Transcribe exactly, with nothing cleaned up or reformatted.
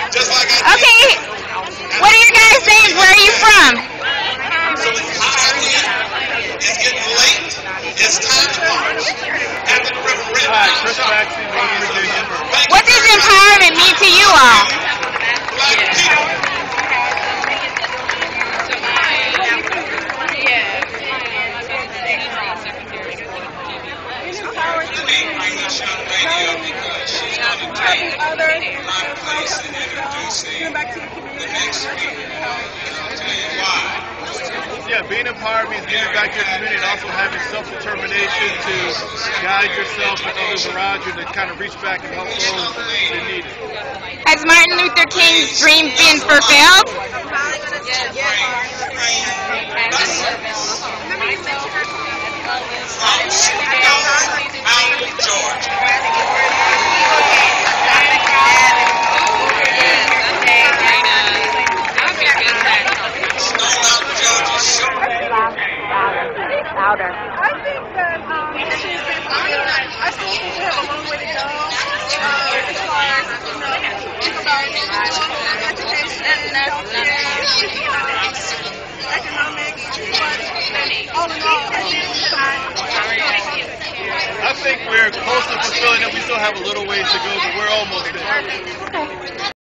Just like I did. Okay, what are your guys saying? Where are you from? So it's getting late. It's time to march. After the referendum. Hi, Chris Maxey, Northern Virginia. What does empowerment mean to you all? Black people. Because she's going to take my place in introducing the next speaker. And I'll tell you why. Yeah, being empowered means giving back to your community and also having self-determination to guide yourself and others around you to kind of reach back and help those that need it. Has Martin Luther King's dream been fulfilled? From Chicago out of Georgia. Louder. I think that um, she's been fulfilled. I still think we have a long way to go uh, as far as, you know, about education, healthcare, economics, but all in all, I think we've I think we're close to fulfilling it. We still have a little ways to go, but we're almost there.